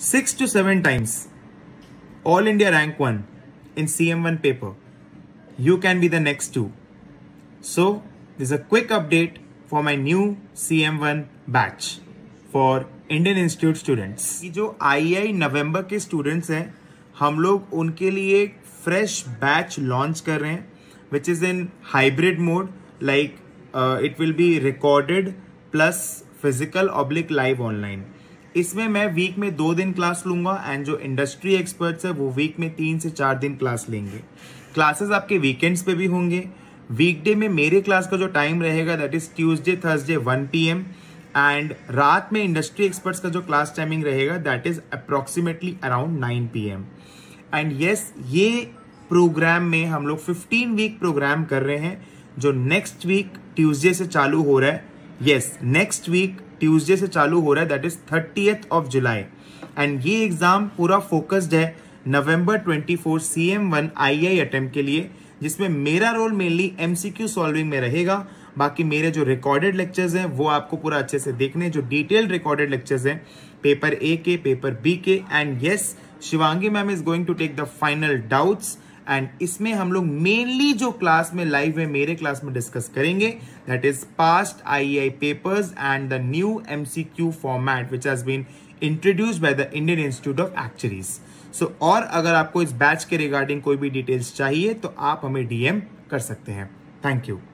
6 to 7 times All India rank 1 in CM1 paper. You can be the next two. So this is a quick update for my new CM1 batch for Indian Institute students. ये जो III नवंबर के students हैं, हम लोग उनके लिए एक fresh batch launch कर रहे हैं which is in hybrid mode, like it will be recorded plus physical / live online. इसमें मैं वीक में 2 दिन क्लास लूंगा एंड जो इंडस्ट्री एक्सपर्ट्स है वो वीक में 3 से 4 दिन क्लास लेंगे. क्लासेस आपके वीकेंड्स पे भी होंगे. वीकडे में मेरे क्लास का जो टाइम रहेगा that is Tuesday Thursday 1 PM and रात में इंडस्ट्री एक्सपर्ट्स का जो क्लास टाइमिंग रहेगा that is approximately around 9 PM. And yes, ये प्रोग्राम में हम लोग 15 वीक प्रोग्राम कर रहे हैं जो नेक्स्ट वीक ट्यूसडे से चालू हो रहा है. यस, नेक्स्ट वीक ट्यूसडे से चालू हो रहा है, that is 30th of July. And ये एग्जाम पूरा फोकस्ड है नवंबर 24 CM1 II अटेम्प्ट के लिए, जिसमें मेरा रोल मेनली MCQ सॉल्विंग में रहेगा. बाकी मेरे जो रिकॉर्डेड लेक्चर्स हैं वो आपको पूरा अच्छे से देखने, जो डिटेल्ड रिकॉर्डेड लेक्चर्स हैं पेपर A के, पेपर B के. And yes, Shivangi ma'am is going to take the final doubts and इसमें हम लोग मेनली जो क्लास में लाइव में मेरे क्लास में डिस्कस करेंगे that is past IEI papers and the new MCQ format which has been introduced by the Indian Institute of Actuaries. So और अगर आपको इस बैच के रिगार्डिंग कोई भी डिटेल्स चाहिए तो आप हमें DM कर सकते हैं. Thank you.